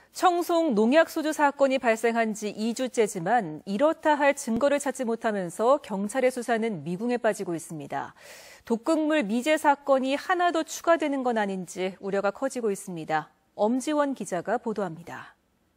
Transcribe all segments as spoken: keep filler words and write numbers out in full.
청송 농약소주 사건이 발생한 지 이 주째지만 이렇다 할 증거를 찾지 못하면서 경찰의 수사는 미궁에 빠지고 있습니다. 독극물 미제 사건이 하나 더 추가되는 건 아닌지 우려가 커지고 있습니다. 엄지원 기자가 보도합니다.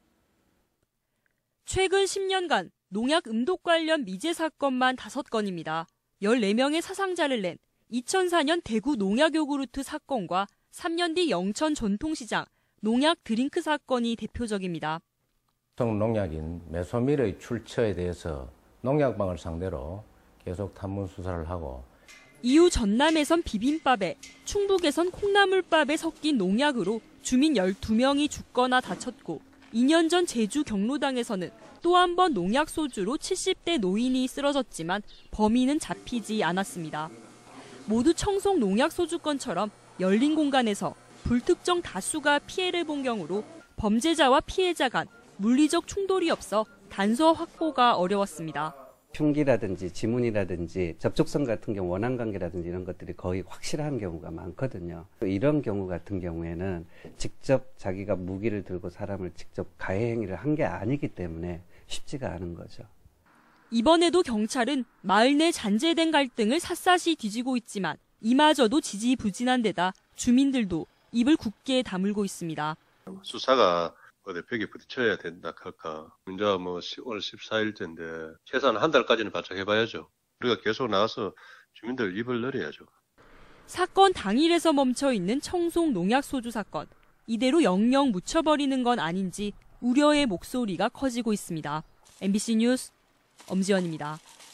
최근 십 년간 농약 음독 관련 미제 사건만 다섯 건입니다. 열네 명의 사상자를 낸 이천사 년 대구 농약 요구르트 사건과 삼 년 뒤 영천 전통시장 농약 드링크 사건이 대표적입니다. 농약인 메소밀의 출처에 대해서 농약방을 상대로 계속 탐문 수사를 하고 이후 전남에선 비빔밥에, 충북에선 콩나물밥에 섞인 농약으로 주민 열두 명이 죽거나 다쳤고 이 년 전 제주 경로당에서는 또 한 번 농약 소주로 칠십 대 노인이 쓰러졌지만 범인은 잡히지 않았습니다. 모두 청송 농약 소주 건처럼 열린 공간에서 불특정 다수가 피해를 본 경우로 범죄자와 피해자 간 물리적 충돌이 없어 단서 확보가 어려웠습니다. 흉기라든지 지문이라든지 접촉성 같은 경우 원한 관계라든지 이런 것들이 거의 확실한 경우가 많거든요. 이런 경우 같은 경우에는 직접 자기가 무기를 들고 사람을 직접 가해 행위를 한 게 아니기 때문에 쉽지가 않은 거죠. 이번에도 경찰은 마을 내 잔재된 갈등을 샅샅이 뒤지고 있지만 이마저도 지지부진한 데다 주민들도 입을 굳게 다물고 있습니다. 수사가 어디 벽에 부딪혀야 된다 할까. 이제 뭐 오늘 십사 일째인데 최소한 한 달까지는 바짝 해봐야죠. 우리가 계속 나와서 주민들 입을 열어야죠. 사건 당일에서 멈춰있는 청송 농약 소주 사건. 이대로 영영 묻혀버리는 건 아닌지 우려의 목소리가 커지고 있습니다. 엠비씨 뉴스 엄지원입니다.